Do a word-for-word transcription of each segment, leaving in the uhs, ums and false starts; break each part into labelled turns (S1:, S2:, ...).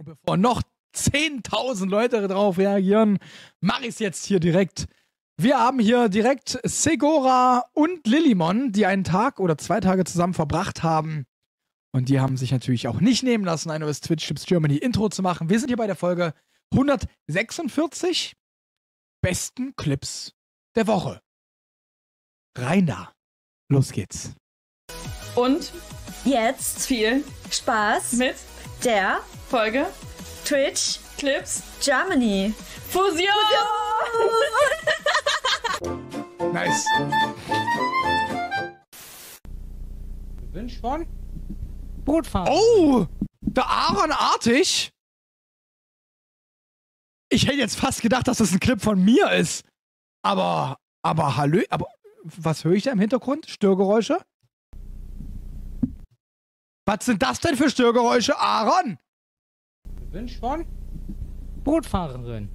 S1: Und bevor noch zehntausend Leute drauf reagieren, mache ich es jetzt hier direkt. Wir haben hier direkt Segora und Lillimon, die einen Tag oder zwei Tage zusammen verbracht haben. Und die haben sich natürlich auch nicht nehmen lassen, ein neues Twitch Tips Germany Intro zu machen. Wir sind hier bei der Folge hundertsechsundvierzig besten Clips der Woche. Rein da. Los geht's.
S2: Und jetzt viel Spaß mit der Folge Twitch Clips Germany Fusion! Fusion!
S1: Nice. Gewünscht von Brotfahrer. Oh! Der Aaron Artig. Ich hätte jetzt fast gedacht, dass das ein Clip von mir ist. Aber, aber hallo, aber was höre ich da im Hintergrund? Störgeräusche? Was sind das denn für Störgeräusche, Aaron? Gewünscht von
S3: Bootfahrerin.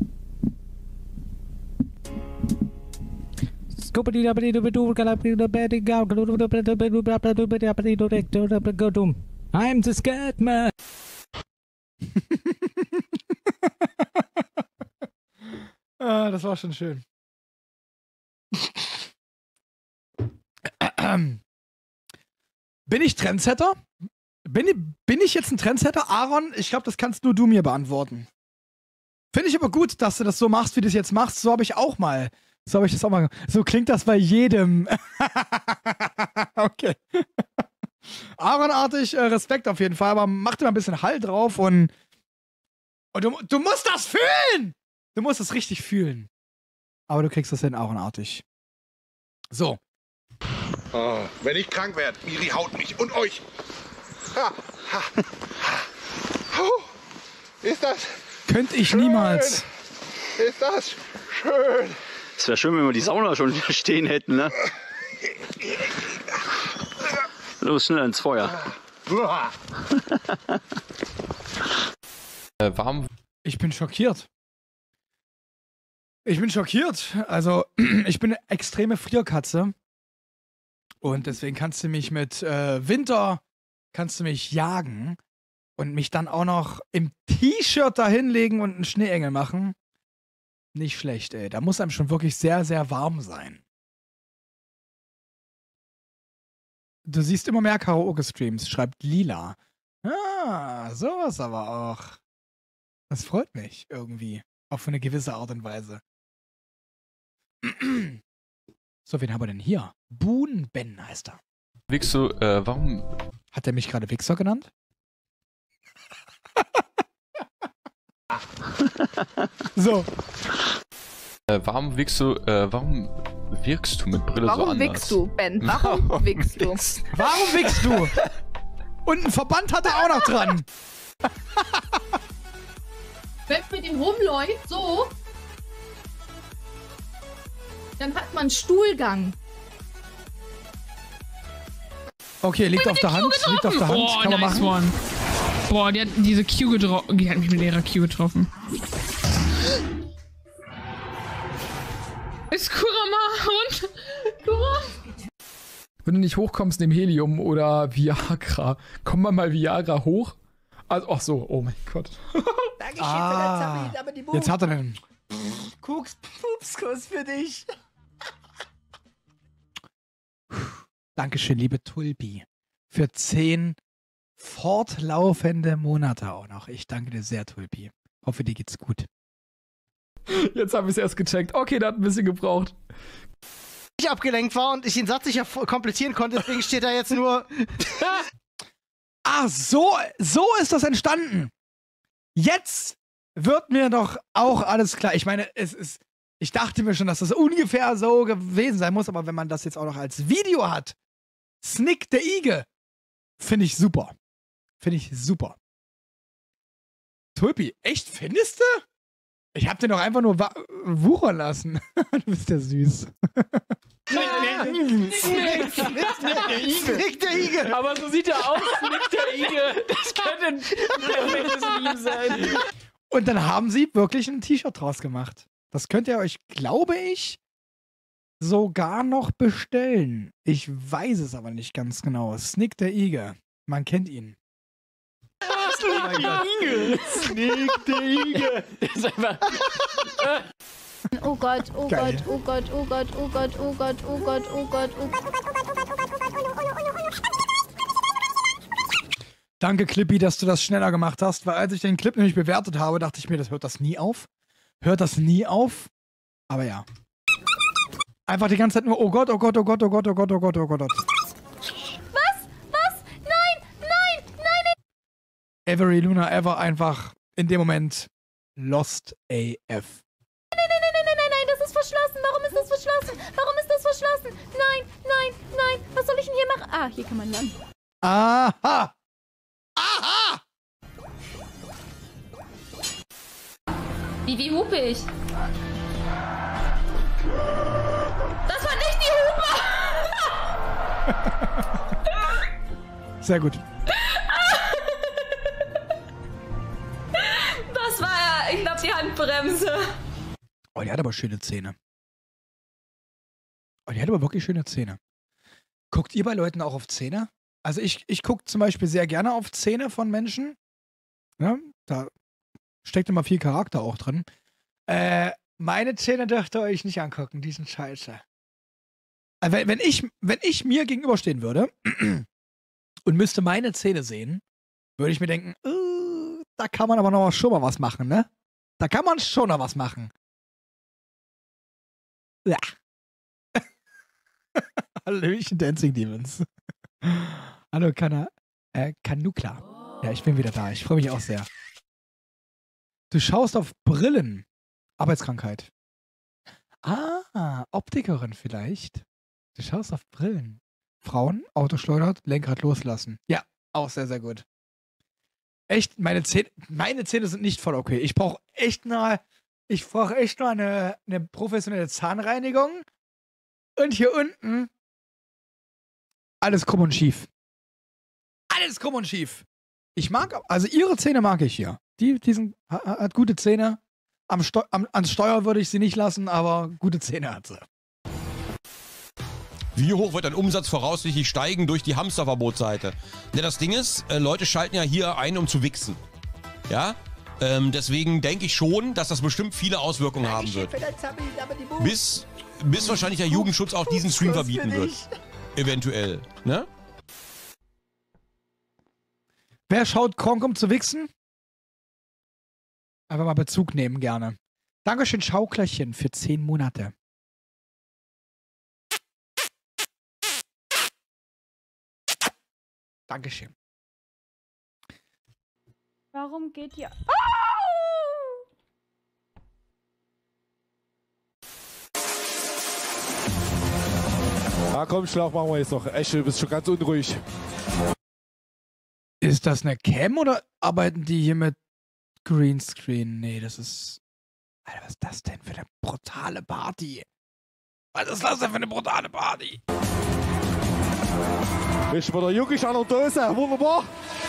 S3: I'm the scared man.
S1: Ah, das war schon schön. Bin ich Trendsetter? Bin ich, bin ich jetzt ein Trendsetter? Aaron, ich glaube, das kannst nur du mir beantworten. Finde ich aber gut, dass du das so machst, wie du es jetzt machst. So habe ich auch mal. So habe ich das auch mal. So klingt das bei jedem. Okay. Aaronartig, äh, Respekt auf jeden Fall, aber mach dir mal ein bisschen Hall drauf und, und du, du musst das fühlen! Du musst es richtig fühlen. Aber du kriegst das hin, Aaronartig. So.
S4: Oh, wenn ich krank werde, Miri haut mich und euch. Ha, ha, ha. Puh, ist das
S1: Könnte ich
S4: schön.
S1: Niemals.
S4: Ist das schön.
S5: Es wäre schön, wenn wir die Sauna schon stehen hätten, ne? Los, schnell ins Feuer.
S6: äh, warum?
S1: Ich bin schockiert. Ich bin schockiert. Also, ich bin eine extreme Frierkatze. Und deswegen kannst du mich mit äh, Winter, kannst du mich jagen und mich dann auch noch im T-Shirt da hinlegen und einen Schneeengel machen. Nicht schlecht, ey. Da muss einem schon wirklich sehr, sehr warm sein. Du siehst immer mehr Karaoke-Streams, schreibt Lila. Ah, sowas aber auch. Das freut mich irgendwie. Auf eine gewisse Art und Weise. So, wen haben wir denn hier? Boon Ben heißt er.
S6: Wichso, äh, warum?
S1: Hat er mich gerade Wichser genannt? So.
S6: Äh, warum wickst du, äh, warum wirkst du mit Brille
S7: Warum
S6: so anders?
S7: wickst du, Ben? Warum, Warum wickst du?
S1: Warum wickst du? Und ein Verband hat er auch noch dran.
S8: Wenn man mit ihm rumläuft, so, dann hat man Stuhlgang.
S1: Okay, liegt auf der Hand. Liegt auf der Hand.
S9: Boah,
S1: Kann man
S9: nice
S1: machen.
S9: One. Boah, die hat diese Q getroffen. Die hat mich mit ihrer Q getroffen. Ist Kurama und Kurama.
S10: Wenn du nicht hochkommst, nimm Helium oder Viagra. Komm mal mal Viagra hoch. Also, ach so, oh mein Gott.
S1: Dankeschön ah, für den Jetzt hat er einen Kucks, Pupskuss für dich. Dankeschön, liebe Tulpi. Für zehn fortlaufende Monate auch noch. Ich danke dir sehr, Tulpi. Hoffe, dir geht's gut.
S10: Jetzt habe ich es erst gecheckt. Okay, der hat ein bisschen gebraucht.
S11: Ich abgelenkt war und ich den Satz nicht komplettieren konnte, deswegen steht da jetzt nur.
S1: Ah, so, so ist das entstanden. Jetzt wird mir doch auch alles klar. Ich meine, es ist. Ich dachte mir schon, dass das ungefähr so gewesen sein muss, aber wenn man das jetzt auch noch als Video hat, Snick der Igel, finde ich super. Finde ich super. Tulpi, echt, findest du? Ich hab den doch einfach nur wuchern lassen. Du bist ja süß.
S11: Snick der Igel.
S3: Aber so sieht er aus, Snick der Igel. Das könnte ein perfektes Meme sein.
S1: Und dann haben sie wirklich ein T-Shirt draus gemacht. Das könnt ihr euch, glaube ich, sogar noch bestellen. Ich weiß es aber nicht ganz genau. Snick der Igel. Man kennt ihn.
S11: Hast du
S3: mein Gott. Sneak der Igel. Das ist einfach...
S7: Oh Gott, oh
S1: Geil.
S7: Gott, oh Gott, oh Gott, oh Gott, oh Gott, oh Gott, oh Gott, oh Gott.
S1: Danke, Clippy, dass du das schneller gemacht hast, weil als ich den Clip nämlich bewertet habe, dachte ich mir, das hört das nie auf. Hört das nie auf. Aber ja. Einfach die ganze Zeit nur, oh Gott, oh Gott, oh Gott, oh Gott, oh Gott, oh Gott, oh Gott.
S7: Was? Was? Nein, nein, nein, nein.
S1: Every Luna Ever einfach in dem Moment lost A F.
S7: Nein, nein, nein, nein, nein, nein, nein, das ist verschlossen. Warum ist das verschlossen? Warum ist das verschlossen? Nein, nein, nein. Was soll ich denn hier machen? Ah, hier kann man landen.
S1: Aha! Aha!
S2: Wie, wie hupe ich? Das war nicht die Hupe!
S1: Sehr gut.
S2: Das war ja, ich glaube, die Handbremse.
S1: Oh, die hat aber schöne Zähne. Oh, die hat aber wirklich schöne Zähne. Guckt ihr bei Leuten auch auf Zähne? Also ich, ich gucke zum Beispiel sehr gerne auf Zähne von Menschen. Ja, da steckt immer viel Charakter auch drin. Äh, meine Zähne dürft ihr euch nicht angucken, die sind scheiße. Also wenn, wenn, ich, wenn ich mir gegenüberstehen würde und müsste meine Zähne sehen, würde ich mir denken, uh, da kann man aber noch schon mal was machen, ne? Da kann man schon noch was machen. Ja. Hallöchen, Dancing Demons. Hallo, Kana, äh, Kanukla. Ja, ich bin wieder da. Ich freue mich auch sehr. Du schaust auf Brillen. Arbeitskrankheit. Ah, Optikerin vielleicht. Du schaust auf Brillen. Frauen, Auto schleudert, Lenkrad loslassen. Ja, auch sehr, sehr gut. Echt, meine Zähne, meine Zähne sind nicht voll okay. Ich brauche echt mal, ich brauche echt mal eine, eine professionelle Zahnreinigung. Und hier unten alles krumm und schief. Alles krumm und schief. Ich mag, also ihre Zähne mag ich hier. Die, die sind, hat gute Zähne. Am Steu am, ans Steuer würde ich sie nicht lassen, aber gute Zähne hat sie.
S12: Wie hoch wird dein Umsatz voraussichtlich steigen durch die Hamsterverbotsseite? Ja, das Ding ist, äh, Leute schalten ja hier ein, um zu wichsen. Ja? Ähm, deswegen denke ich schon, dass das bestimmt viele Auswirkungen haben wird. Bis, bis wahrscheinlich der Jugendschutz auch diesen Stream verbieten wird. Eventuell. Ne?
S1: Wer schaut Kronk, um zu wichsen? Einfach mal Bezug nehmen, gerne. Dankeschön, Schauklerchen, für zehn Monate. Dankeschön.
S7: Warum geht ihr...
S13: Ah, komm, Schlauch, machen wir jetzt noch. Echt, du bist schon ganz unruhig.
S1: Ist das eine Cam oder arbeiten die hier mit Greenscreen? Nee, das ist... Alter, was ist das denn für eine brutale Party? Was ist das denn für eine brutale Party?
S13: Bist du bei der Juckisch an der Dose? Wunderbar.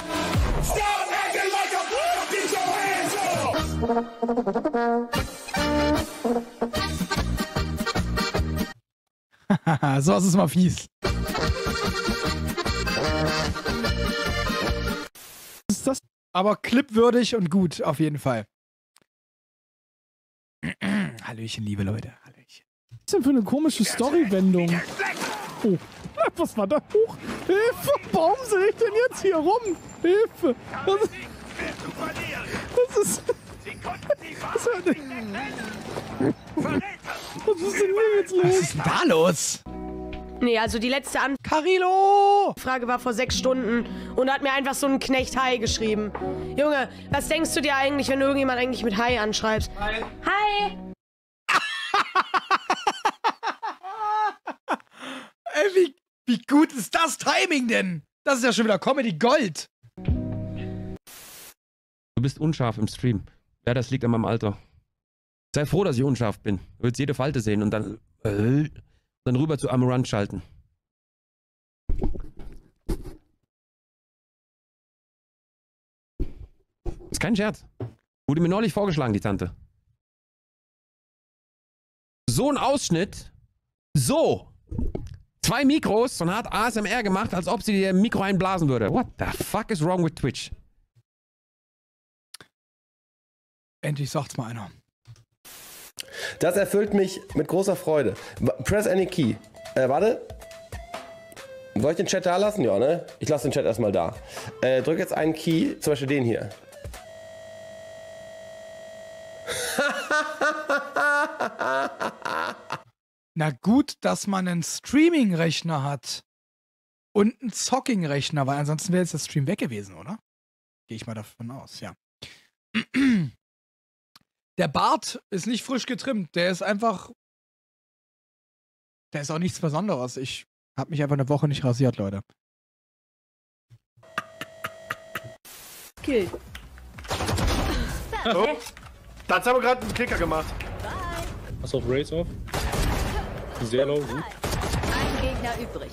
S1: Haha, so ist es mal fies. Ist das? Aber clipwürdig und gut, auf jeden Fall. Hallöchen, liebe Leute. Hallöchen.
S10: Was ist denn für eine komische Storywendung? Oh, was war da hoch? Hilfe! Warum sehe ich denn jetzt hier rum? Hilfe! Das ist... Das ist... Was ist denn... Was ist denn hier jetzt los?
S1: Was ist denn da los?
S14: Nee, also die letzte An
S1: Carilo!
S14: Frage war vor sechs Stunden und hat mir einfach so ein Knecht Hi geschrieben. Junge, was denkst du dir eigentlich, wenn du irgendjemand eigentlich mit Hi anschreibst? Hi! Hi!
S1: Ey, wie, wie gut ist das Timing denn? Das ist ja schon wieder Comedy Gold.
S15: Du bist unscharf im Stream. Ja, das liegt an meinem Alter. Sei froh, dass ich unscharf bin. Du willst jede Falte sehen und dann, äh, dann rüber zu Amorant schalten. Ist kein Scherz. Wurde mir neulich vorgeschlagen, die Tante. So ein Ausschnitt. So. Zwei Mikros und hat A S M R gemacht, als ob sie dir ein Mikro einblasen würde. What the fuck is wrong with Twitch?
S1: Endlich sagt's mal einer.
S16: Das erfüllt mich mit großer Freude. Press any key. Äh, warte. Soll ich den Chat da lassen? Ja, ne? Ich lasse den Chat erstmal da. Äh, drück jetzt einen Key, zum Beispiel den hier.
S1: Na gut, dass man einen Streaming-Rechner hat. Und einen Zocking-Rechner, weil ansonsten wäre jetzt der Stream weg gewesen, oder? Gehe ich mal davon aus, ja. Der Bart ist nicht frisch getrimmt. Der ist einfach... Der ist auch nichts Besonderes. Ich habe mich einfach eine Woche nicht rasiert, Leute.
S17: Kill. Oh. Da hat aber gerade einen Klicker gemacht.
S3: Pass auf, Race auf. Sehr low, gut.
S7: Ein Gegner übrig.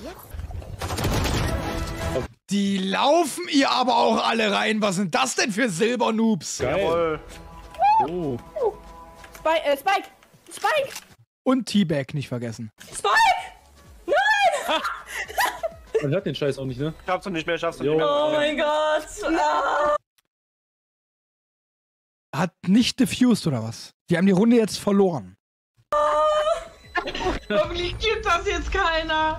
S1: Die laufen ihr aber auch alle rein. Was sind das denn für Silbernoobs?
S3: Geil. Oh.
S14: Spike, äh, Spike! Spike!
S1: Und T-Bag nicht vergessen.
S14: Spike! Nein!
S3: Man hört den Scheiß auch nicht, ne?
S17: Schaffst du nicht mehr, schaffst du
S3: Jo.
S17: nicht mehr.
S14: Oh mein Gott! Ah.
S1: Hat nicht diffused oder was? Die haben die Runde jetzt verloren.
S18: Warum liegt das jetzt keiner?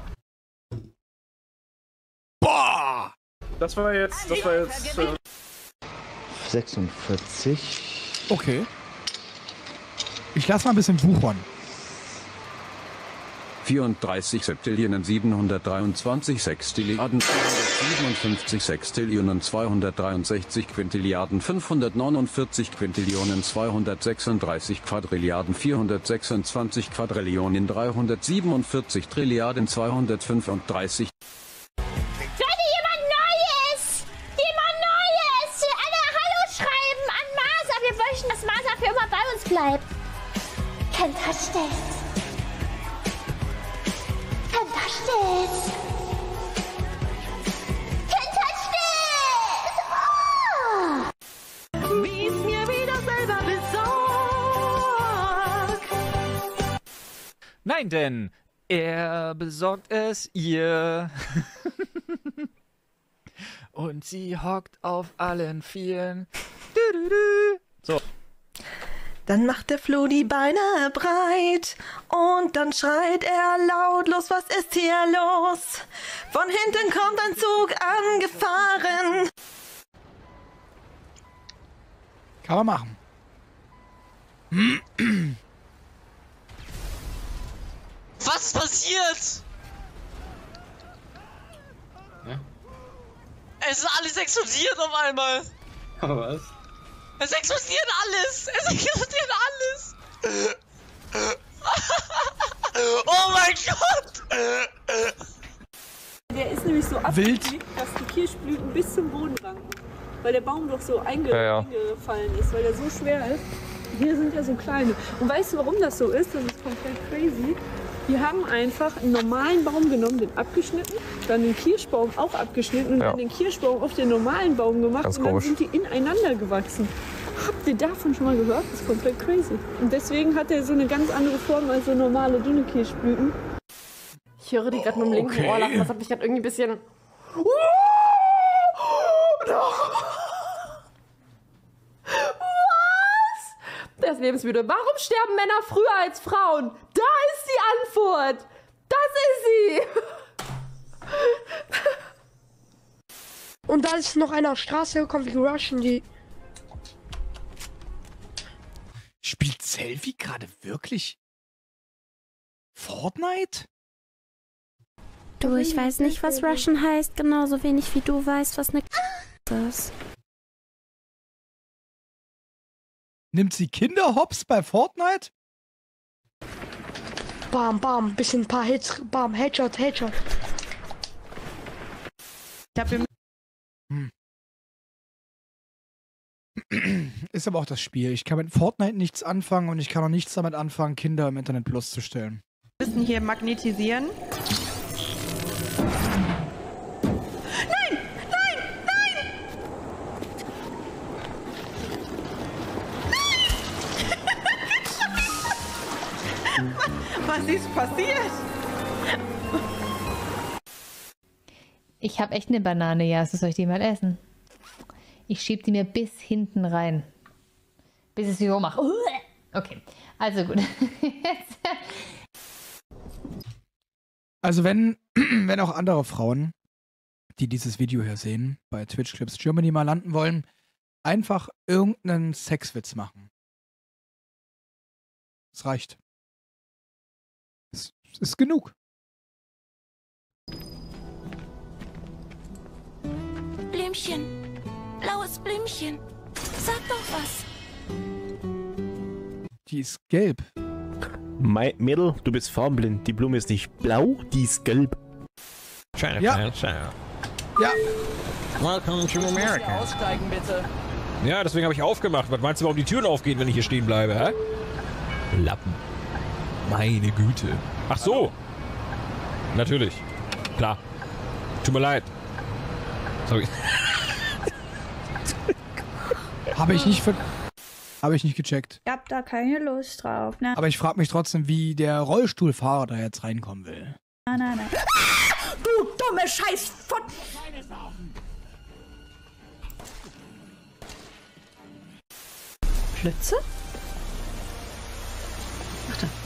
S1: Boah!
S17: Das war jetzt, das war jetzt... Äh
S19: sechsundvierzig.
S1: Okay. Ich lass mal ein bisschen wuchern.
S20: vierunddreißig Septillionen siebenhundertdreiundzwanzig Sextilliarden zweihundertsiebenundfünfzig Sextillionen zweihundertdreiundsechzig Quintilliarden fünfhundertneunundvierzig Quintillionen zweihundertsechsunddreißig Quadrilliarden vierhundertsechsundzwanzig Quadrillionen dreihundertsiebenundvierzig Trilliarden zweihundertfünfunddreißig.
S7: Leute, jemand Neues! Jemand Neues! Alle Hallo schreiben an Masa. Wir möchten, dass Masa für immer bei uns bleibt. Kein Touch this. Kein Touch this. Kein Touch this. Oh! Wie es mir wieder selber besorgt.
S21: Nein, denn er besorgt es ihr. Und sie hockt auf allen Vieren. Du, du, du. So.
S22: Dann macht der Flo die Beine breit und dann schreit er lautlos, was ist hier los? Von hinten kommt ein Zug angefahren.
S1: Kann man machen.
S18: Was ist passiert?
S3: Ja?
S18: Es ist alles explodiert auf einmal.
S3: Was?
S18: Es explodiert alles! Es explodiert alles! Oh mein Gott!
S23: Der ist nämlich so abgelegt, dass die Kirschblüten bis zum Boden ranken. Weil der Baum doch so einge ja, ja. eingefallen ist, weil der so schwer ist. Hier sind ja so kleine. Und weißt du, warum das so ist? Das ist komplett crazy. Die haben einfach einen normalen Baum genommen, den abgeschnitten, dann den Kirschbaum auch abgeschnitten und ja. dann den Kirschbaum auf den normalen Baum gemacht. Ganz und dann komisch. Sind die ineinander gewachsen. Habt ihr davon schon mal gehört? Das ist komplett crazy. Und deswegen hat er so eine ganz andere Form als so normale dünne Kirschblüten.
S14: Ich höre die gerade mit dem linken okay. Ohr lachen. Das hat mich gerade irgendwie ein bisschen... Der ist lebensmüde. Warum sterben Männer früher als Frauen? Da ist die Antwort. Das ist sie.
S24: Und da ist noch eine Straße Configuration, die...
S1: Spielt Selfie gerade wirklich Fortnite?
S7: Du, ich weiß nicht, was Russian heißt, genauso wenig wie du weißt, was eine ist.
S1: Nimmt sie Kinder hops bei Fortnite?
S24: Bam, bam, bisschen ein paar Hits, bam, Headshot, Headshot.
S1: Ich hab hm. Ist aber auch das Spiel. Ich kann mit Fortnite nichts anfangen und ich kann auch nichts damit anfangen, Kinder im Internet bloßzustellen.
S22: Wir müssen hier magnetisieren. Nein! Nein! Nein! Was ist passiert?
S25: Ich habe echt eine Banane, ja. So soll ich die mal essen? Ich schieb die mir bis hinten rein. bis ich sie so mache. Okay, also gut.
S1: Also wenn, wenn auch andere Frauen, die dieses Video hier sehen, bei Twitch Clips Germany mal landen wollen, einfach irgendeinen Sexwitz machen. Es reicht. Es ist genug.
S4: Blümchen, blaues Blümchen, sag doch was.
S1: Die ist gelb.
S5: Mein Mädel, du bist farbenblind. Die Blume ist nicht blau, die ist gelb.
S1: Ja. Ja.
S6: Welcome to America.
S21: Aussteigen, bitte.
S6: Ja, deswegen habe ich aufgemacht. Was meinst du, warum die Türen aufgehen, wenn ich hier stehen bleibe, hä? Lappen. Meine Güte. Ach so. Natürlich. Klar. Tut mir leid. Sorry.
S1: Habe ich nicht ver Habe ich nicht gecheckt.
S8: Ich hab da keine Lust drauf, ne?
S1: Aber ich frage mich trotzdem, wie der Rollstuhlfahrer da jetzt reinkommen will.
S8: Nein, nein, nein. Du dumme Scheiß von... Plötze? Ach da.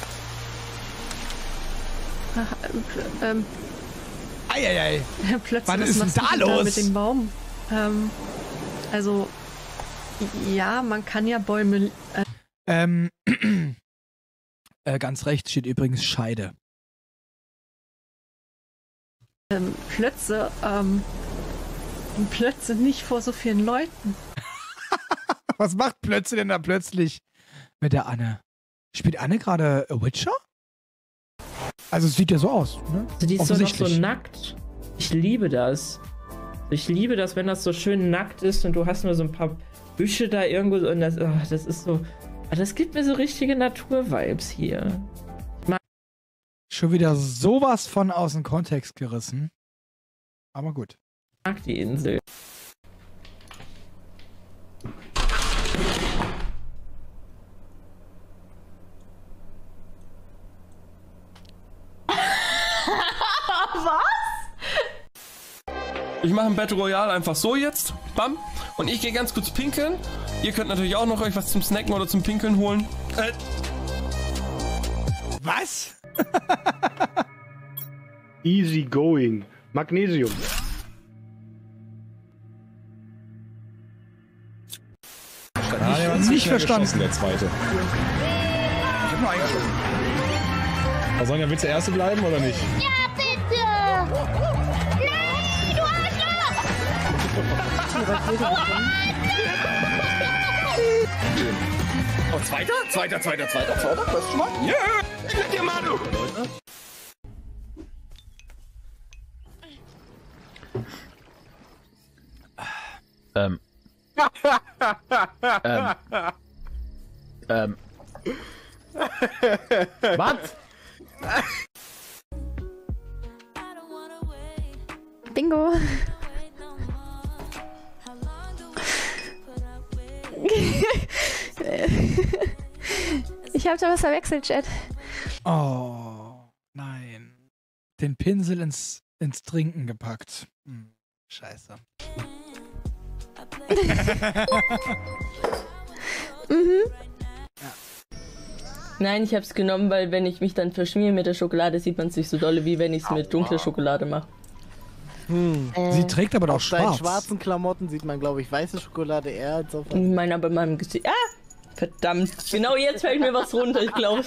S8: Ach, äh, ähm.
S1: Eieiei.
S8: Plötzlich,
S1: was ist denn
S8: machst
S1: da
S8: du
S1: los?
S8: mit dem Baum? Ähm, also, ja, man kann ja Bäume... Äh,
S1: Ähm, äh, ganz rechts steht übrigens Scheide.
S8: ähm, Plötze, ähm... Plötze nicht vor so vielen Leuten.
S1: Was macht Plötze denn da plötzlich mit der Anne? Spielt Anne gerade Witcher? Also es sieht ja so aus, ne?
S3: Also die ist so noch so nackt. Ich liebe das. Ich liebe das, wenn das so schön nackt ist und du hast nur so ein paar Büsche da irgendwo und das, oh, das ist so... Das gibt mir so richtige Natur-Vibes hier. Ich mag
S1: Schon wieder sowas von aus dem Kontext gerissen. Aber gut.
S3: die Insel.
S2: Was?
S15: Ich mache ein Battle Royale einfach so jetzt. Bam. Und ich gehe ganz kurz pinkeln. Ihr könnt natürlich auch noch euch was zum Snacken oder zum Pinkeln holen. Äh.
S1: Was?
S17: Easy going. Magnesium.
S13: Ah, der war zu
S1: Nicht
S13: schnell
S1: verstanden.
S13: geschossen, der zweite.
S1: Ich hab nur eingeschossen.
S13: Aber Sonja, willst du der Erste bleiben oder nicht?
S7: Ja, bitte! Nein, du Arschloch!
S13: Oh, zweiter? Zweiter, zweiter, zweiter, zweiter. Das ist schon mal. Ja! Ich mit dir, Manu!
S21: Ähm. ähm. Ähm. Was?
S24: Bingo. Ich habe da was verwechselt, Chat.
S1: Oh, nein. Den Pinsel ins, ins Trinken gepackt. Hm, scheiße.
S24: Mhm.
S19: Nein, ich hab's genommen, weil wenn ich mich dann verschmiere mit der Schokolade, sieht man es nicht so dolle, wie wenn ich es mit dunkler Schokolade mache.
S11: Hm.
S1: Sie trägt aber doch
S11: auf deinen
S1: schwarz.
S11: schwarzen Klamotten sieht man, glaube ich, weiße Schokolade eher als auf...
S19: Ich meine aber in meinem Gesicht... Ah! Verdammt. Genau jetzt fällt mir was runter, ich glaube.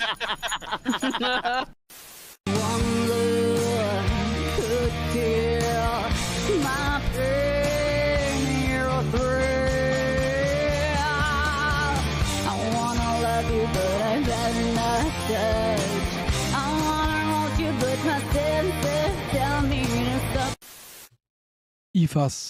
S1: Ifas.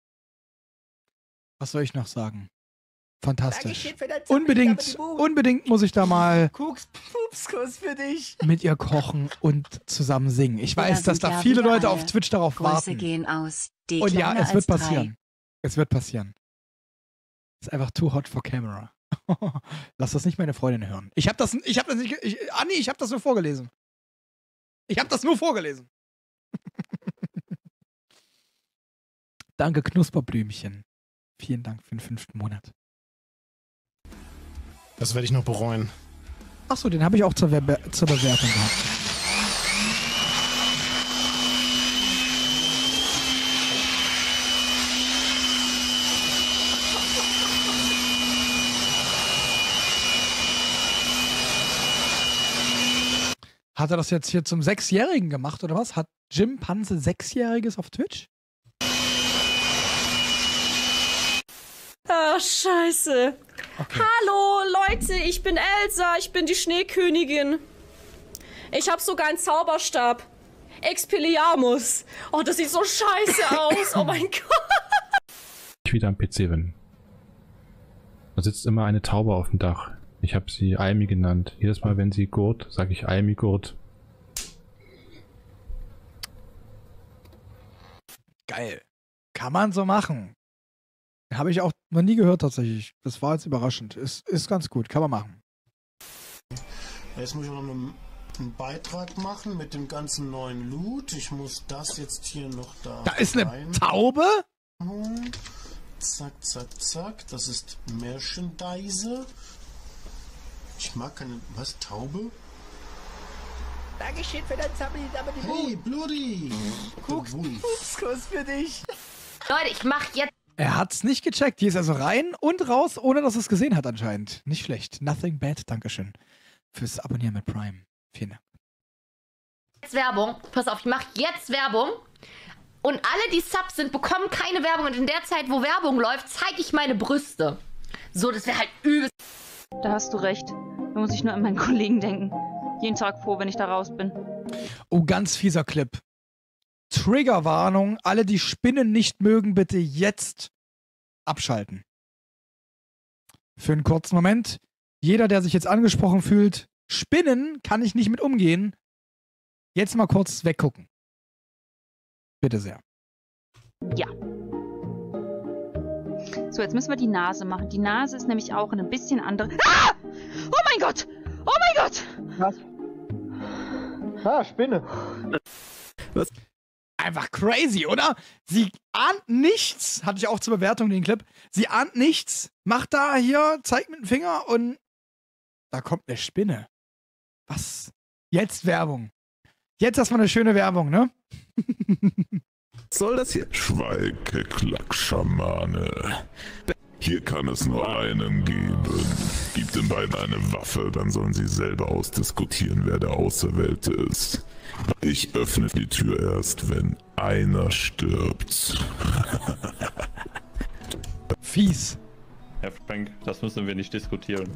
S1: Was soll ich noch sagen? Fantastisch. Unbedingt, unbedingt muss ich da mal
S11: Pupskuss für dich.
S1: mit ihr kochen und zusammen singen. Ich weiß, dass da viele Leute auf Twitch darauf
S26: Grüße
S1: warten.
S26: gehen aus. Die
S1: Und ja,
S26: Kleine
S1: es wird
S26: als drei.
S1: passieren. Es wird passieren. Ist einfach too hot for camera. Lass das nicht meine Freundin hören. Ich hab das, ich hab das nicht, ich, Anni, ich hab das nur vorgelesen. Ich hab das nur vorgelesen. Danke, Knusperblümchen. Vielen Dank für den fünften Monat.
S9: Das werde ich noch bereuen.
S1: Achso, den habe ich auch zur, Be zur Bewertung gehabt. Hat er das jetzt hier zum Sechsjährigen gemacht, oder was? Hat Jim Panse Sechsjähriges auf Twitch?
S23: Ah, scheiße.
S1: Okay.
S23: Hallo, Leute, ich bin Elsa, ich bin die Schneekönigin. Ich habe sogar einen Zauberstab. Expelliarmus. Oh, das sieht so scheiße aus. Oh mein Gott.
S10: Ich wieder am P C bin. Da sitzt immer eine Taube auf dem Dach. Ich habe sie Almi genannt. Jedes Mal, wenn sie gurt, sage ich Almi gurt.
S1: Geil. Kann man so machen. Habe ich auch noch nie gehört tatsächlich. Das war jetzt überraschend. Ist, ist ganz gut. Kann man machen.
S9: Jetzt muss ich noch einen, einen Beitrag machen mit dem ganzen neuen Loot. Ich muss das jetzt hier noch da
S1: Da ist eine
S9: rein
S1: Taube?
S9: holen. Zack, zack, zack. Das ist Merchandise. Ich mag keine... Was? Taube?
S12: Dankeschön für dein Zappel.
S9: Hey, Bloody!
S12: Kucks, Kuss für dich.
S25: Leute, ich mach jetzt...
S1: Er hat's nicht gecheckt. Die ist also rein und raus, ohne dass er es gesehen hat anscheinend. Nicht schlecht. Nothing bad. Dankeschön fürs Abonnieren mit Prime. Vielen Dank.
S25: Jetzt Werbung. Pass auf, ich mach jetzt Werbung. Und alle, die Subs sind, bekommen keine Werbung. Und in der Zeit, wo Werbung läuft, zeige ich meine Brüste. So, das wäre halt übelst.
S24: Da hast du recht. Da muss ich nur an meinen Kollegen denken. Jeden Tag froh, wenn ich da raus bin.
S1: Oh, ganz fieser Clip. Triggerwarnung. Alle, die Spinnen nicht mögen, bitte jetzt abschalten. Für einen kurzen Moment. Jeder, der sich jetzt angesprochen fühlt, Spinnen kann ich nicht mit umgehen. Jetzt mal kurz weggucken. Bitte sehr.
S24: Ja. So, jetzt müssen wir die Nase machen. Die Nase ist nämlich auch ein bisschen andere. Ah! Oh mein Gott! Oh mein Gott!
S11: Was? Ah, Spinne.
S1: Was? Einfach crazy, oder? Sie ahnt nichts. Hatte ich auch zur Bewertung den Clip. Sie ahnt nichts. Macht da hier, zeigt mit dem Finger und da kommt eine Spinne. Was? Jetzt Werbung. Jetzt erstmal eine schöne Werbung, ne?
S16: Soll das hier? Schweige, Klackschamane. Hier kann es nur einen geben. Gib den beiden eine Waffe, dann sollen sie selber ausdiskutieren, wer der Auserwählte ist. Ich öffne die Tür erst, wenn einer stirbt.
S1: Fies.
S20: Herr Frank, das müssen wir nicht diskutieren.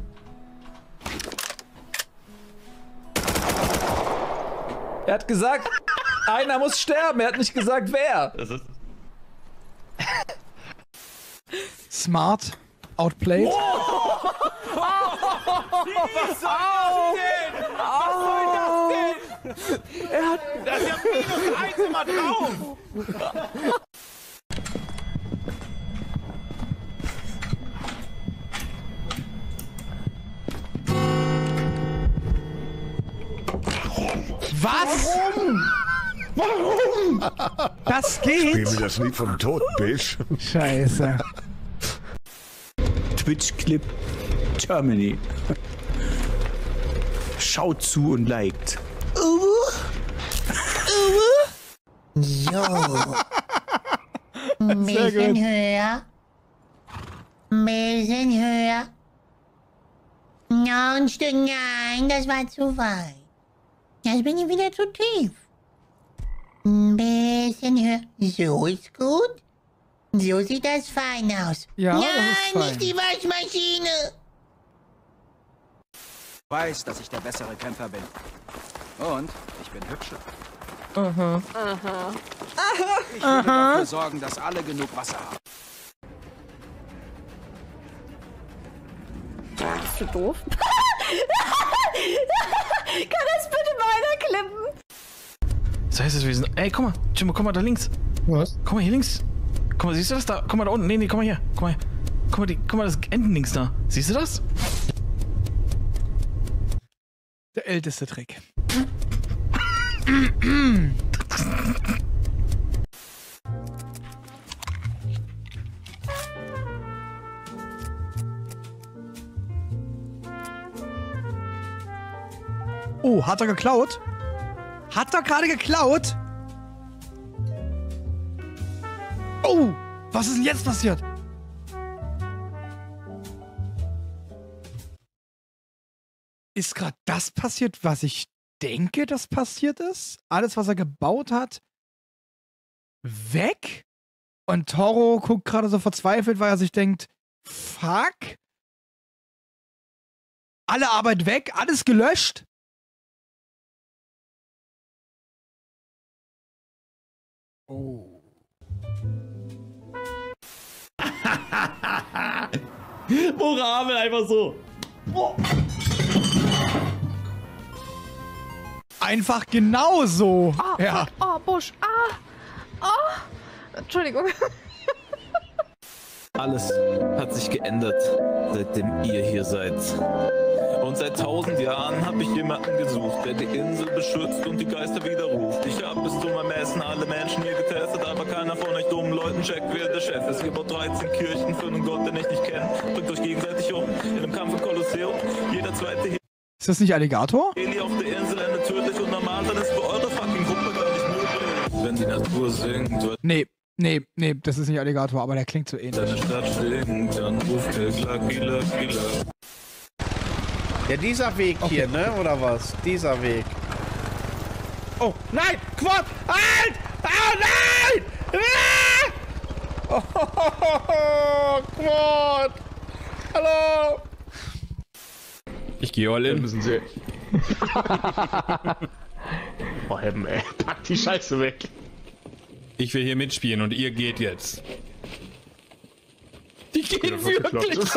S26: Er hat gesagt, einer muss sterben. Er hat nicht gesagt, wer.
S20: Das ist
S1: Smart. Outplayed.
S26: Oh!
S12: Wie soll das gehen? Was soll das gehen?
S26: Er hat...
S12: Das ist ja minus eins immer drauf.
S1: Was?
S16: Warum?
S1: Warum? Das geht?
S16: Spiel mir das Lied vom Tod, Bitch.
S1: Scheiße.
S27: Twitch-Clip Germany. Schaut zu und liked.
S28: So. Ein bisschen höher. Ein bisschen höher. Noch ein Stück. Nein, das war zu weit. Jetzt bin ich wieder zu tief. Ein bisschen höher. So ist gut. So sieht das fein aus.
S1: Ja,
S28: Nein,
S1: das ist fein.
S28: nicht die Waschmaschine.
S29: Ich weiß, dass ich der bessere Kämpfer bin. Und ich bin hübscher.
S1: Aha.
S28: Aha.
S29: Ich würde dafür sorgen, dass alle genug Wasser haben.
S24: Bist du doof? Kann das bitte weiter klippen?
S26: Das heißt es, wir sind... Ey, guck mal. Jimbo, guck mal da links.
S1: Was?
S26: Guck mal hier links. Guck mal, siehst du das da? Guck mal da unten. Nee, nee, guck mal hier. Guck mal, guck mal, die, guck mal das Entendings da. Siehst du das?
S1: Der älteste Trick. Oh, hat er geklaut? Hat er gerade geklaut? Oh, was ist denn jetzt passiert? Ist gerade das passiert, was ich denke, das passiert ist? Alles, was er gebaut hat, weg? Und Toro guckt gerade so verzweifelt, weil er sich denkt, fuck? Alle Arbeit weg, alles gelöscht? Oh.
S13: Moral einfach so. Oh.
S1: Einfach genauso.
S2: Oh,
S1: ja.
S2: Oh, Busch. Ah. Oh. Entschuldigung.
S3: Alles hat sich geändert, seitdem ihr hier seid. Und seit tausend Jahren habe ich jemanden gesucht, der die Insel beschützt und die Geister widerruft. Ich habe bis zum Ermessen alle Menschen hier getestet, aber keiner von euch dummen Leuten checkt, wer der Chef ist. Ihr baut dreizehn Kirchen für einen Gott, den ich nicht kenne. Bringt euch gegenseitig um, in einem Kampf im Kolosseum. Jeder zweite hier.
S1: Ist das nicht Alligator?
S3: Heli auf der Insel endet tödlich und normal, dann ist für eure fucking Gruppe gar nicht möglich. Wenn die Natur singt,
S1: nee. Nee, nee, das ist nicht Alligator, aber der klingt so ähnlich.
S3: Deine Stadt singt, dann ruft der Lucky, Lucky, Lucky.
S4: Ja, dieser Weg okay. hier, ne? Oder was? Dieser Weg. Oh, nein! Quad! Halt! Oh, nein! Ah! Oh, oh, oh, oh, Quad! Hallo!
S26: Ich gehe all in.
S17: Müssen Sie. Oh, Heaven, ey. Pack die Scheiße weg.
S26: Ich will hier mitspielen und ihr geht jetzt. Die gehen wirklich.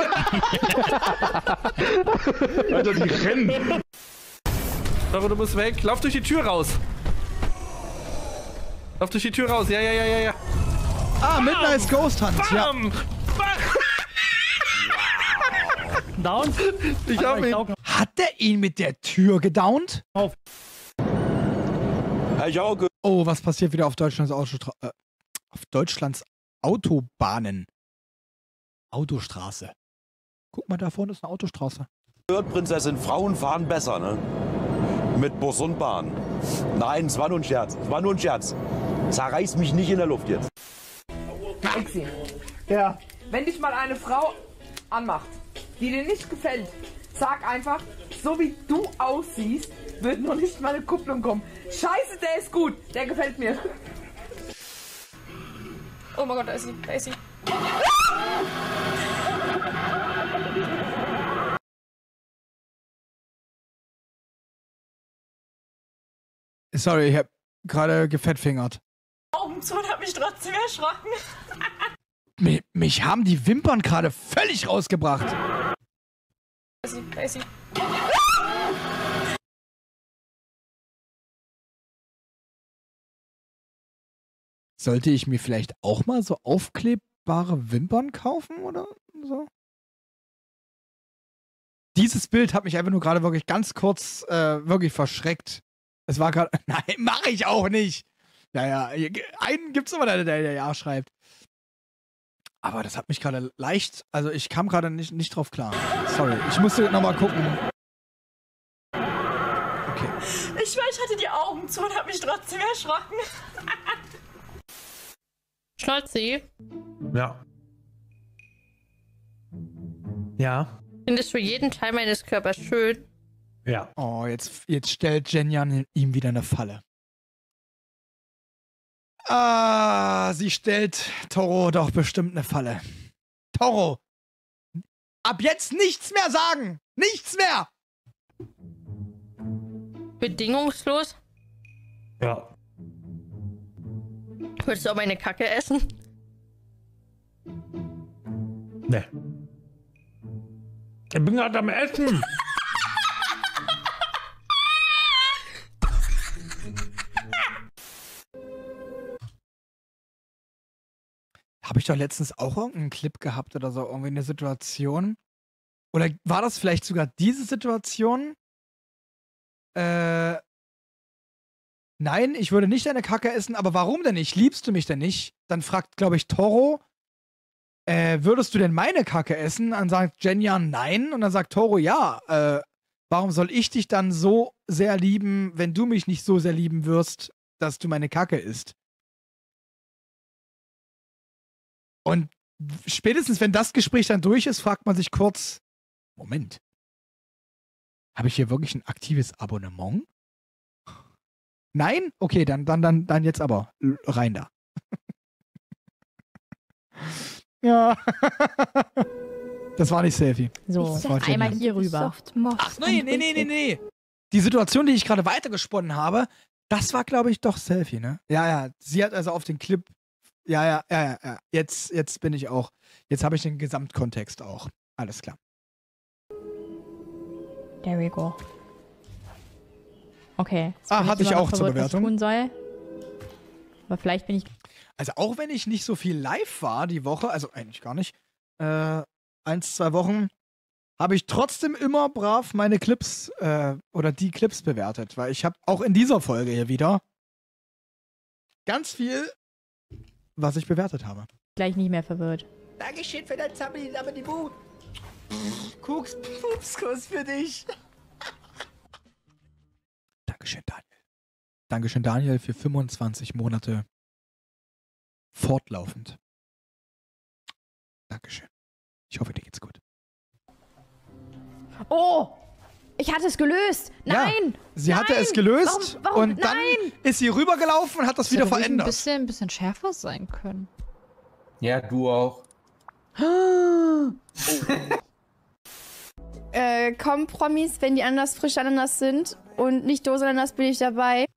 S17: Alter, die rennen. Aber du musst weg. Lauf durch die Tür raus. Lauf durch die Tür raus. Ja, ja, ja, ja, ja.
S1: Ah, Midnight's Ghost Hunt. Ja.
S11: Down?
S1: Ich hab ihn. Hat der ihn mit der Tür gedownt?
S11: Auf.
S1: Oh, was passiert wieder auf Deutschlands, Autostra äh, auf Deutschlands Autobahnen? Autostraße. Guck mal, da vorne ist eine Autostraße.
S5: Prinzessin, Frauen fahren besser, ne? Mit Bus und Bahn. Nein, es war nur ein Scherz. Es war nur ein Scherz. Zerreiß mich nicht in der Luft jetzt.
S21: Maxi.
S4: Ja.
S21: Wenn dich mal eine Frau anmacht, die dir nicht gefällt, sag einfach, so wie du aussiehst, wird noch nicht mal eine Kupplung kommen. Scheiße, der ist gut. Der gefällt mir.
S2: Oh mein Gott, da ist sie. Da ist sie.
S1: Sorry, ich hab gerade gefettfingert.
S2: Augen zu und hab mich trotzdem erschrocken.
S1: Mich, mich haben die Wimpern gerade völlig rausgebracht.
S2: Da ist sie. Da ist sie.
S1: Sollte ich mir vielleicht auch mal so aufklebbare Wimpern kaufen oder so? Dieses Bild hat mich einfach nur gerade wirklich ganz kurz äh, wirklich verschreckt. Es war gerade... Nein, mache ich auch nicht. Naja, einen gibt's immer, der, der ja schreibt. Aber das hat mich gerade leicht... Also ich kam gerade nicht, nicht drauf klar. Sorry, ich musste nochmal gucken. Okay.
S2: Ich weiß, ich hatte die Augen zu und hab mich trotzdem erschrocken. Schnolzi?
S11: Ja. Ja.
S2: Findest du jeden Teil meines Körpers schön?
S11: Ja.
S1: Oh, jetzt, jetzt stellt Jenjan ihm wieder eine Falle. Ah, sie stellt Toro doch bestimmt eine Falle. Toro! Ab jetzt nichts mehr sagen! Nichts mehr!
S2: Bedingungslos?
S11: Ja.
S2: Würdest du auch meine Kacke essen?
S11: Nee. Ich bin gerade am Essen.
S1: Habe ich doch letztens auch irgendeinen Clip gehabt oder so, irgendwie eine Situation? Oder war das vielleicht sogar diese Situation? Äh, nein, ich würde nicht deine Kacke essen, aber warum denn nicht? Liebst du mich denn nicht? Dann fragt, glaube ich, Toro, äh, würdest du denn meine Kacke essen? Dann sagt Jenjan nein und dann sagt Toro, ja, äh, warum soll ich dich dann so sehr lieben, wenn du mich nicht so sehr lieben wirst, dass du meine Kacke isst? Und spätestens, wenn das Gespräch dann durch ist, fragt man sich kurz, Moment, habe ich hier wirklich ein aktives Abonnement? Nein? Okay, dann, dann, dann, dann jetzt aber rein da. Ja. Das war nicht Selfie.
S6: So, einmal hier rüber.
S1: Ach nee, nee, nee, nee, nee. Die Situation, die ich gerade weitergesponnen habe, das war, glaube ich, doch Selfie, ne? Ja, ja. Sie hat also auf den Clip. Ja, ja, ja, ja, ja. Jetzt, jetzt bin ich auch. Jetzt habe ich den Gesamtkontext auch. Alles klar.
S6: There we go. Okay.
S1: Ah, hatte ich auch zur Bewertung.
S6: Was ich tun soll. Aber vielleicht bin ich.
S1: Also auch wenn ich nicht so viel live war die Woche, also eigentlich gar nicht, äh, eins, zwei Wochen, habe ich trotzdem immer brav meine Clips äh, oder die Clips bewertet, weil ich habe auch in dieser Folge hier wieder ganz viel, was ich bewertet habe.
S6: Gleich nicht mehr verwirrt.
S28: Dankeschön für dein Zappeli-Labbeli-Bu. Kucks, Pupskuss für dich.
S1: Dankeschön, Daniel. Dankeschön, Daniel, für fünfundzwanzig Monate fortlaufend. Dankeschön. Ich hoffe, dir geht's gut.
S6: Oh! Ich hatte es gelöst! Nein!
S1: Ja, sie
S6: Nein!
S1: hatte es gelöst
S6: warum, warum?
S1: und dann
S6: Nein!
S1: ist sie rübergelaufen und hat das, das wieder verändert.
S7: Ein bisschen, ein bisschen schärfer sein können.
S8: Ja, du auch.
S2: Oh. äh, komm, Promis, wenn die anders frisch Ananas sind und nicht Dose Ananas, bin ich dabei.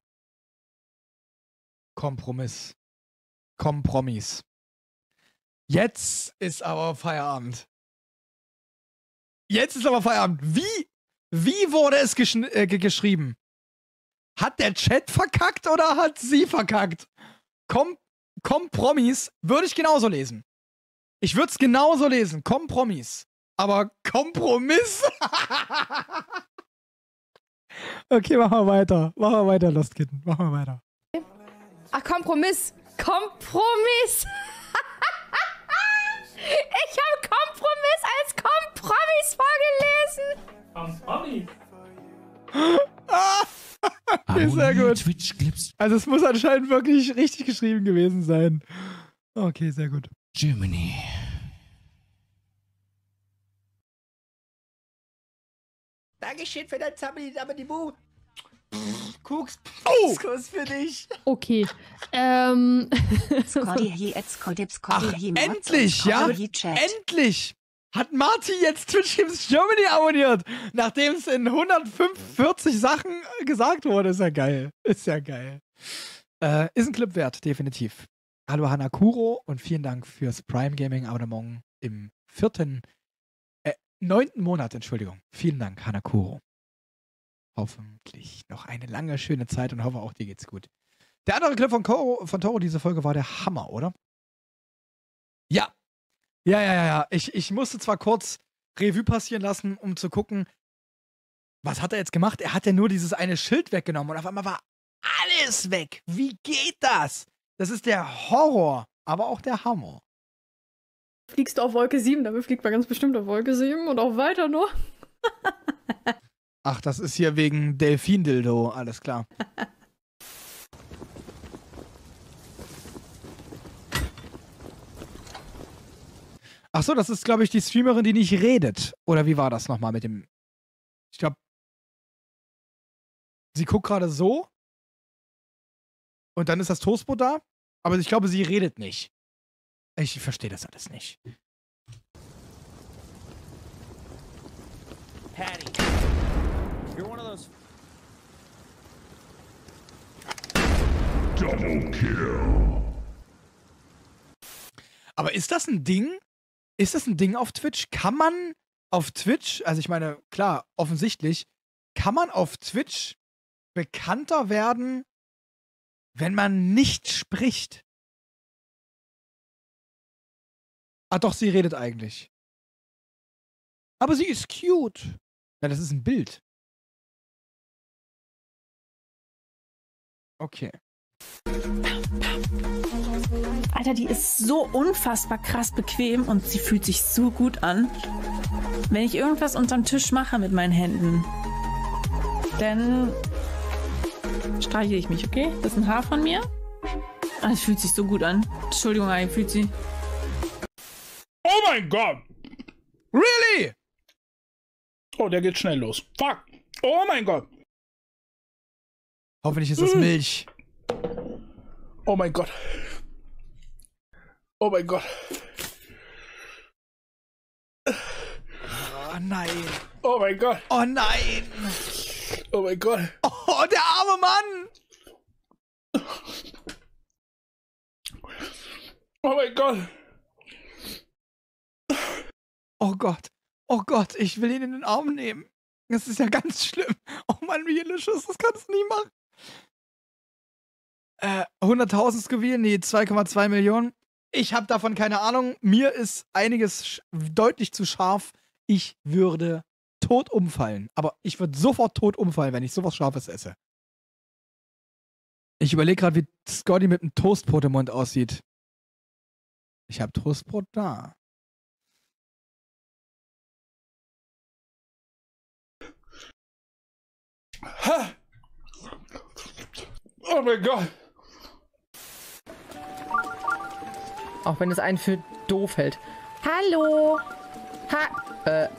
S1: Kompromiss. Kompromiss. Jetzt ist aber Feierabend. Jetzt ist aber Feierabend. Wie, wie wurde es gesch äh, geschrieben? Hat der Chat verkackt oder hat sie verkackt? Kom Kompromiss würde ich genauso lesen. Ich würde es genauso lesen. Kompromiss. Aber Kompromiss? Okay, machen wir weiter. Machen wir weiter, Lost Kitten. Machen wir weiter.
S2: Ach, Kompromiss. Kompromiss. Ich habe Kompromiss als Kompromiss vorgelesen.
S1: Kompromiss. Okay, sehr gut. Also es muss anscheinend wirklich richtig geschrieben gewesen sein. Okay, sehr gut.
S14: Germany.
S28: Dankeschön für dein Zappeli-Labbeli-Bu. Kucks,
S1: oh!
S28: Kuss für dich.
S6: Okay. Ähm.
S1: Endlich, ja? Endlich hat Marty jetzt Twitch Games Germany abonniert, nachdem es in hundertfünfundvierzig Sachen gesagt wurde. Ist ja geil. Ist ja geil. Äh, ist ein Clip wert, definitiv. Hallo Hanakuro und vielen Dank fürs Prime Gaming Abonnement im vierten, äh, neunten Monat, Entschuldigung. Vielen Dank, Hanakuro. Hoffentlich noch eine lange, schöne Zeit und hoffe auch, dir geht's gut. Der andere Clip von, Koro, von Toro diese Folge war der Hammer, oder? Ja. Ja, ja, ja, ja. Ich, ich musste zwar kurz Revue passieren lassen, um zu gucken, was hat er jetzt gemacht? Er hat ja nur dieses eine Schild weggenommen und auf einmal war alles weg. Wie geht das? Das ist der Horror, aber auch der Hammer.
S2: Fliegst du auf Wolke sieben? Damit fliegt man ganz bestimmt auf Wolke sieben und auch weiter noch.
S1: Ach, das ist hier wegen Delfin-Dildo, alles klar. Ach so, das ist, glaube ich, die Streamerin, die nicht redet. Oder wie war das nochmal mit dem... Ich glaube... Sie guckt gerade so. Und dann ist das Toastbrot da. Aber ich glaube, sie redet nicht. Ich verstehe das alles nicht.
S28: Patty. You're one of those...
S16: Double kill.
S1: Aber ist das ein Ding? Ist das ein Ding auf Twitch? Kann man auf Twitch, also ich meine, klar, offensichtlich, kann man auf Twitch bekannter werden, wenn man nicht spricht? Ah doch, sie redet eigentlich. Aber sie ist cute. Ja, das ist ein Bild. Okay.
S15: Alter, die ist so unfassbar krass bequem und sie fühlt sich so gut an. Wenn ich irgendwas unterm Tisch mache mit meinen Händen, Dann streichle ich mich, okay? Das ist ein Haar von mir. Ah, es fühlt sich so gut an. Entschuldigung, Ei, fühlt sie.
S17: Oh mein Gott!
S1: Really?
S17: Oh, der geht schnell los. Fuck! Oh mein Gott!
S1: Hoffentlich ist das Milch.
S17: Oh mein Gott. Oh mein Gott.
S1: Oh nein.
S17: Oh mein Gott.
S1: Oh nein.
S17: Oh mein Gott.
S1: Oh, der arme Mann.
S17: Oh mein Gott.
S1: Oh Gott. Oh Gott, ich will ihn in den Arm nehmen. Das ist ja ganz schlimm. Oh Mann, wie Delicious, das kannst du nie machen. Äh, hunderttausend Scoville? Nee, zwei Komma zwei Millionen. Ich habe davon keine Ahnung. Mir ist einiges deutlich zu scharf. Ich würde tot umfallen. Aber ich würde sofort tot umfallen, wenn ich sowas Scharfes esse. Ich überlege gerade, wie Scotty mit einem Toastbrot im Mund aussieht. Ich habe Toastbrot da.
S17: Ha! Oh mein Gott.
S21: Auch wenn es einen für doof hält. Hallo. Ha. Äh.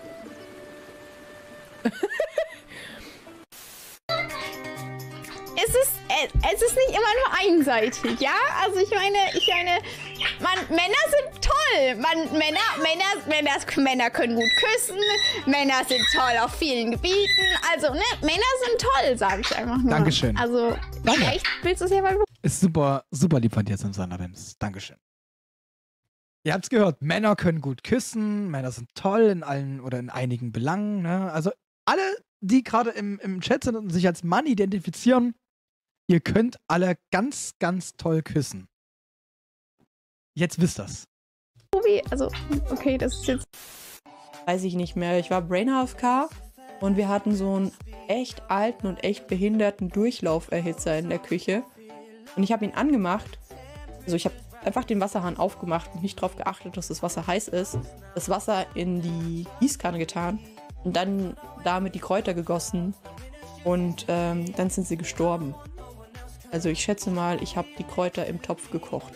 S2: Es ist, es ist nicht immer nur einseitig, ja? Also ich meine, ich meine, man, Männer sind toll. Man, Männer, Männer, Männer, Männer können gut küssen. Männer sind toll auf vielen Gebieten. Also, ne, Männer sind toll, sage ich einfach nur.
S1: Dankeschön.
S2: Also,
S1: Danke.
S2: echt, willst du es ja mal...
S1: Ist super, super lieb von dir, Susanna Wims. Dankeschön. Ihr habt's gehört, Männer können gut küssen, Männer sind toll in allen oder in einigen Belangen, ne? Also alle, die gerade im, im Chat sind und sich als Mann identifizieren, ihr könnt alle ganz, ganz toll küssen. Jetzt wisst ihr's.
S2: Also, okay, das ist jetzt...
S9: Weiß ich nicht mehr. Ich war Brain A F K und wir hatten so einen echt alten und echt behinderten Durchlauferhitzer in der Küche. Und ich habe ihn angemacht. Also ich habe einfach den Wasserhahn aufgemacht und nicht darauf geachtet, dass das Wasser heiß ist. Das Wasser in die Gießkanne getan und dann damit die Kräuter gegossen. Und ähm, dann sind sie gestorben. Also ich schätze mal, ich habe die Kräuter im Topf gekocht.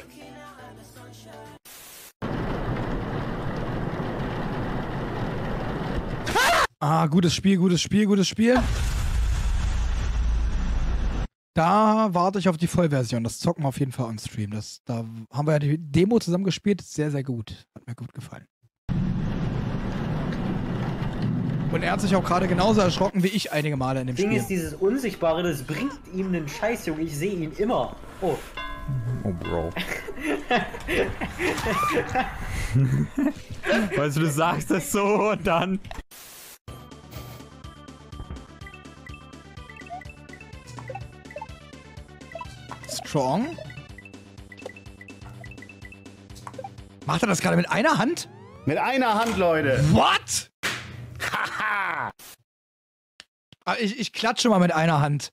S1: Ah, gutes Spiel, gutes Spiel, gutes Spiel. Da warte ich auf die Vollversion. Das zocken wir auf jeden Fall on Stream. Das, da haben wir ja die Demo zusammen gespielt. Sehr, sehr gut. Hat mir gut gefallen. Und er hat sich auch gerade genauso erschrocken wie ich einige Male in dem
S10: Ding
S1: Spiel.
S10: ist, dieses Unsichtbare, das bringt ihm einen Scheiß, Junge. Ich sehe ihn immer. Oh.
S5: Oh, Bro.
S14: Weißt du, du sagst das so und dann...
S1: Strong. Macht er das gerade mit einer Hand?
S4: Mit einer Hand, Leute.
S1: What? Haha. ich, ich klatsche mal mit einer Hand.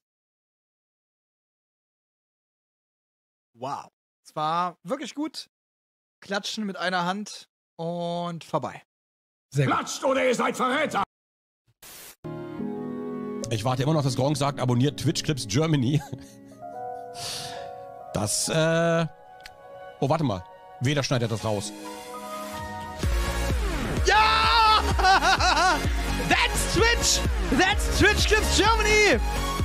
S1: Wow. Es war wirklich gut. Klatschen mit einer Hand und vorbei. Sehr gut.
S13: Klatscht oder ihr seid Verräter!
S18: Ich warte immer noch, dass Gronk sagt, abonniert Twitch Clips Germany. Das, äh... Oh, warte mal. Weder schneidet das raus.
S1: Ja! That's Twitch! That's Twitch Clips Germany!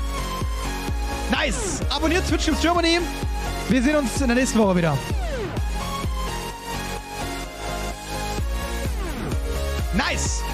S1: Nice! Abonniert Twitch Clips Germany. Wir sehen uns in der nächsten Woche wieder. Nice!